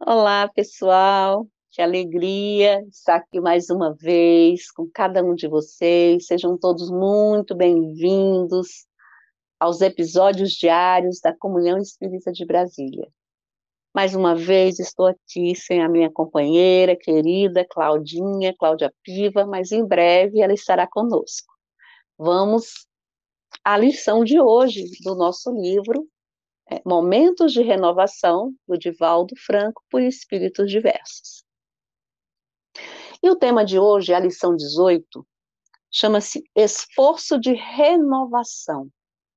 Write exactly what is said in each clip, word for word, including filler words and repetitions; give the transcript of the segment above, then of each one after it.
Olá, pessoal. Que alegria estar aqui mais uma vez com cada um de vocês. Sejam todos muito bem-vindos aos episódios diários da Comunhão Espírita de Brasília. Mais uma vez estou aqui sem a minha companheira querida Claudinha, Cláudia Piva, mas em breve ela estará conosco. Vamos à lição de hoje do nosso livro é, Momentos de Renovação, do Divaldo Franco, por Espíritos Diversos. E o tema de hoje, a lição dezoito, chama-se Esforço de Renovação.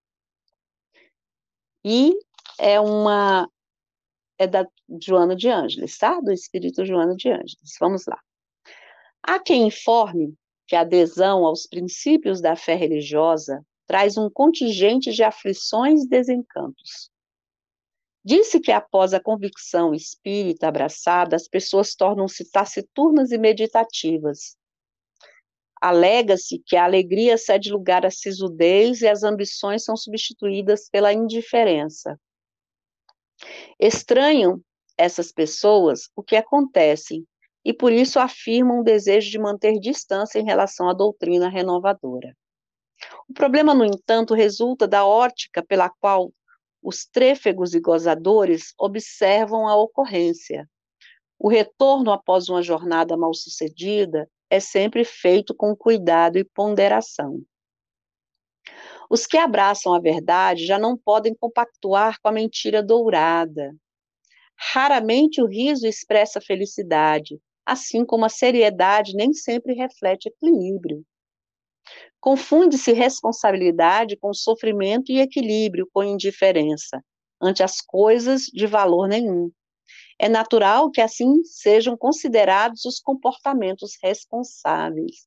E é uma é da Joana de Ângeles, tá? Do Espírito Joana de Ângeles. Vamos lá. Há quem informe que a adesão aos princípios da fé religiosa traz um contingente de aflições e desencantos. Disse que após a convicção espírita abraçada, as pessoas tornam-se taciturnas e meditativas. Alega-se que a alegria cede lugar à sisudez e as ambições são substituídas pela indiferença. Estranham essas pessoas o que acontece e por isso afirmam o desejo de manter distância em relação à doutrina renovadora. O problema, no entanto, resulta da ótica pela qual os trêfegos e gozadores observam a ocorrência. O retorno após uma jornada mal-sucedida é sempre feito com cuidado e ponderação. Os que abraçam a verdade já não podem compactuar com a mentira dourada. Raramente o riso expressa felicidade, assim como a seriedade nem sempre reflete equilíbrio. Confunde-se responsabilidade com sofrimento e equilíbrio com indiferença, ante as coisas de valor nenhum. É natural que assim sejam considerados os comportamentos responsáveis.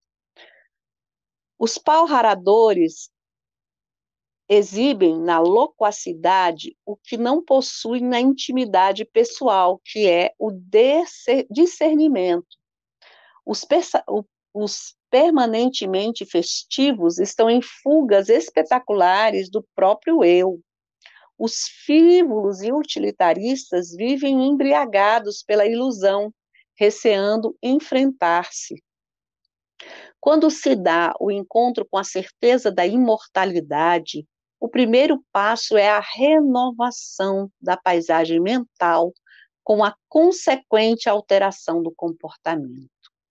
Os pau-raradores exibem na loquacidade o que não possuem na intimidade pessoal, que é o discernimento. Os, os permanentemente festivos estão em fugas espetaculares do próprio eu. Os frívolos e utilitaristas vivem embriagados pela ilusão, receando enfrentar-se. Quando se dá o encontro com a certeza da imortalidade, o primeiro passo é a renovação da paisagem mental, com a consequente alteração do comportamento.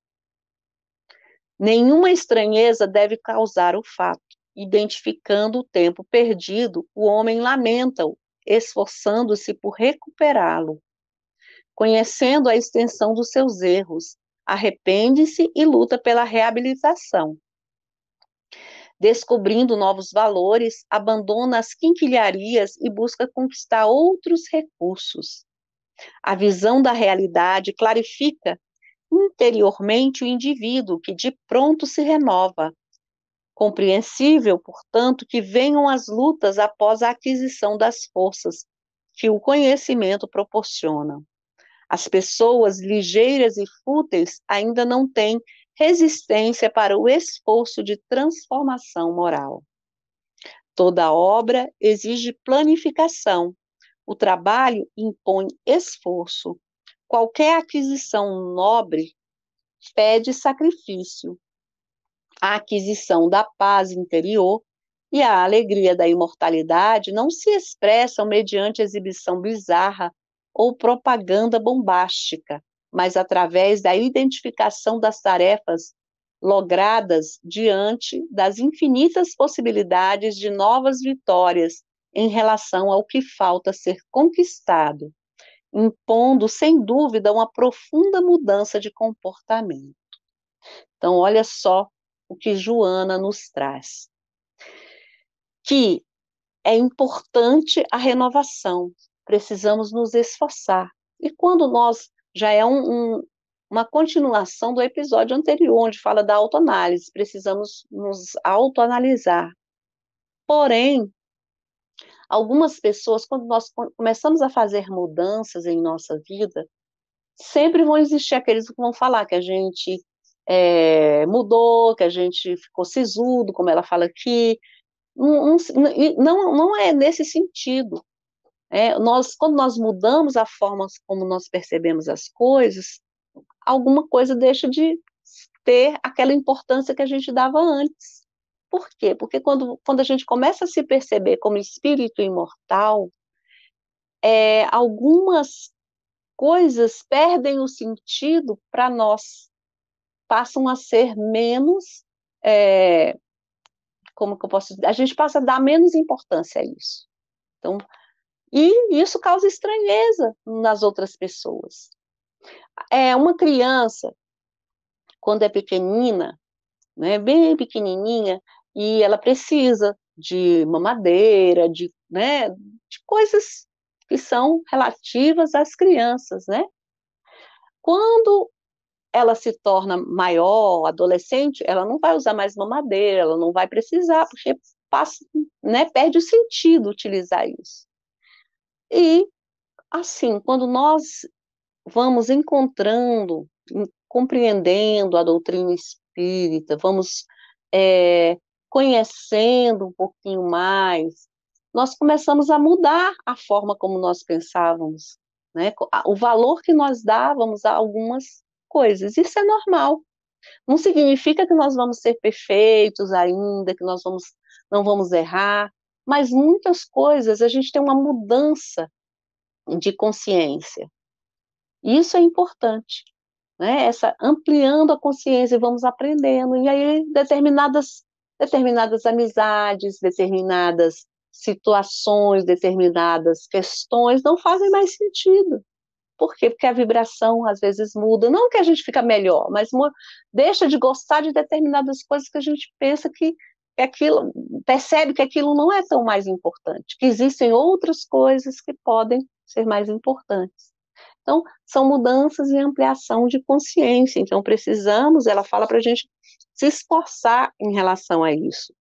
Nenhuma estranheza deve causar o fato. Identificando o tempo perdido, o homem lamenta-o, esforçando-se por recuperá-lo. Conhecendo a extensão dos seus erros, arrepende-se e luta pela reabilitação. Descobrindo novos valores, abandona as quinquilharias e busca conquistar outros recursos. A visão da realidade clarifica interiormente o indivíduo, que de pronto se renova. Compreensível, portanto, que venham as lutas após a aquisição das forças que o conhecimento proporciona. As pessoas ligeiras e fúteis ainda não têm resistência para o esforço de transformação moral. Toda obra exige planificação. O trabalho impõe esforço. Qualquer aquisição nobre pede sacrifício. A aquisição da paz interior e a alegria da imortalidade não se expressam mediante exibição bizarra ou propaganda bombástica, mas através da identificação das tarefas logradas diante das infinitas possibilidades de novas vitórias em relação ao que falta ser conquistado, impondo, sem dúvida, uma profunda mudança de comportamento. Então, olha só o que Joana nos traz. Que é importante a renovação, precisamos nos esforçar. E quando nós, já é um, um, uma continuação do episódio anterior, onde fala da autoanálise, precisamos nos autoanalisar. Porém, algumas pessoas, quando nós começamos a fazer mudanças em nossa vida, sempre vão existir aqueles que vão falar que a gente é, mudou, que a gente ficou sisudo, como ela fala aqui. Não, não, não é nesse sentido. É, nós, quando nós mudamos a forma como nós percebemos as coisas, alguma coisa deixa de ter aquela importância que a gente dava antes. Por quê? Porque quando, quando a gente começa a se perceber como espírito imortal, é, algumas coisas perdem o sentido para nós, passam a ser menos, é, como que eu posso dizer? A gente passa a dar menos importância a isso. Então, e isso causa estranheza nas outras pessoas. É uma criança, quando é pequenina, né, bem pequenininha, e ela precisa de mamadeira, de, né, de coisas que são relativas às crianças, né? Quando ela se torna maior, adolescente, ela não vai usar mais mamadeira, ela não vai precisar, porque passa, né, perde o sentido utilizar isso. E, assim, quando nós vamos encontrando, compreendendo a doutrina espírita, vamos é, conhecendo um pouquinho mais, nós começamos a mudar a forma como nós pensávamos, né? O valor que nós dávamos a algumas coisas. Isso é normal. Não significa que nós vamos ser perfeitos ainda, que nós vamos, não vamos errar, mas muitas coisas a gente tem uma mudança de consciência. Isso é importante, né? Essa ampliando a consciência e vamos aprendendo, e aí determinadas, determinadas amizades, determinadas situações, determinadas questões não fazem mais sentido. Por quê? Porque a vibração às vezes muda, não que a gente fica melhor, mas deixa de gostar de determinadas coisas que a gente pensa que aquilo, percebe que aquilo não é tão mais importante, que existem outras coisas que podem ser mais importantes. Então, são mudanças e ampliação de consciência. Então, precisamos, ela fala para a gente se esforçar em relação a isso.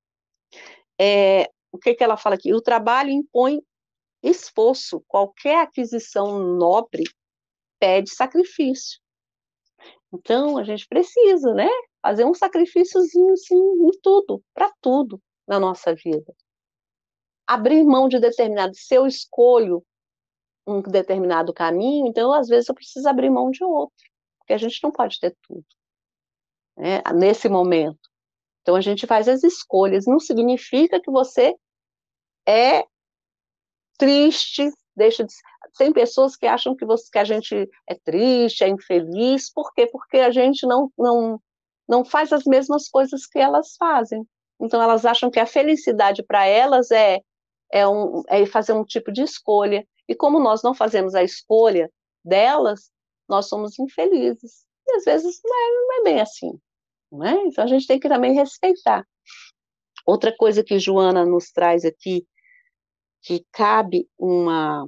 É, o que, que ela fala aqui? O trabalho impõe esforço. Qualquer aquisição nobre pede sacrifício. Então, a gente precisa, né? Fazer um sacrifíciozinho, assim, em tudo, para tudo na nossa vida. Abrir mão de determinado, se eu escolho um determinado caminho, então às vezes eu preciso abrir mão de outro, porque a gente não pode ter tudo, né, nesse momento. Então a gente faz as escolhas, não significa que você é triste, deixa de... Tem pessoas que acham que, você, que a gente é triste, é infeliz, por quê? Porque a gente não, não, não faz as mesmas coisas que elas fazem. Então elas acham que a felicidade para elas é, é, um, é fazer um tipo de escolha, e como nós não fazemos a escolha delas, nós somos infelizes. E às vezes não é, não é bem assim, não é? Então a gente tem que também respeitar. Outra coisa que Joana nos traz aqui, que cabe uma,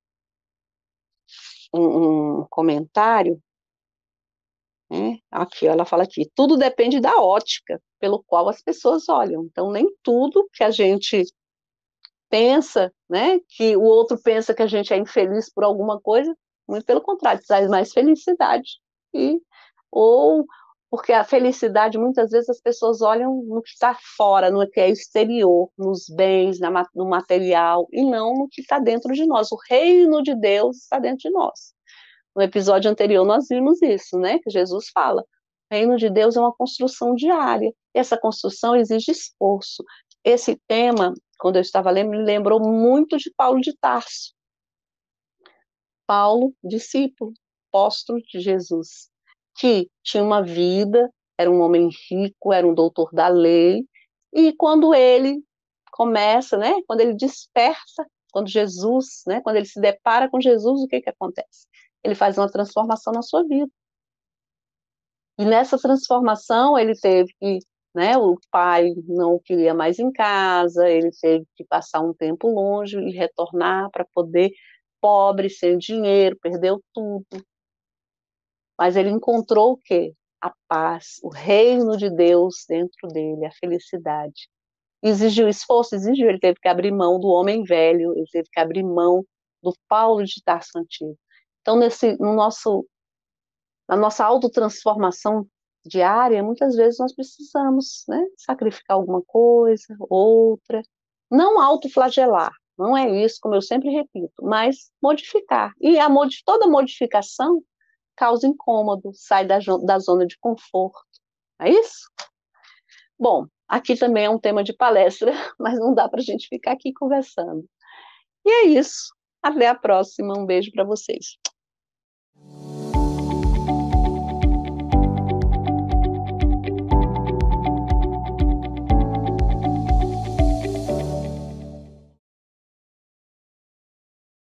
um, um comentário, né? Aqui, ela fala aqui, tudo depende da ótica pelo qual as pessoas olham. Então, nem tudo que a gente pensa, né, que o outro pensa que a gente é infeliz por alguma coisa, muito pelo contrário, traz mais felicidade. E, ou porque a felicidade, muitas vezes, as pessoas olham no que está fora, no que é exterior, nos bens, na, no material, e não no que está dentro de nós. O reino de Deus está dentro de nós. No episódio anterior nós vimos isso, né? Que Jesus fala, o reino de Deus é uma construção diária. Essa construção exige esforço. Esse tema, quando eu estava lendo, me lembrou muito de Paulo de Tarso. Paulo, discípulo, apóstolo de Jesus, que tinha uma vida, era um homem rico, era um doutor da lei, e quando ele começa, né? Quando ele desperta, quando Jesus, né? Quando ele se depara com Jesus, o que que acontece? Ele faz uma transformação na sua vida. E nessa transformação ele teve que, né, o pai não o queria mais em casa, ele teve que passar um tempo longe e retornar para poder, pobre, sem dinheiro, perdeu tudo. Mas ele encontrou o quê? A paz, o reino de Deus dentro dele, a felicidade. Exigiu esforço, exigiu, ele teve que abrir mão do homem velho, ele teve que abrir mão do Paulo de Tarso antigo. Então, nesse, no nosso na nossa autotransformação diária, muitas vezes nós precisamos, né, sacrificar alguma coisa, outra, não autoflagelar, Não é isso, como eu sempre repito, mas modificar. E a modi toda modificação causa incômodo, sai da, da zona de conforto. É isso? Bom, aqui também é um tema de palestra, mas não dá para a gente ficar aqui conversando. E é isso. Até a próxima. Um beijo para vocês.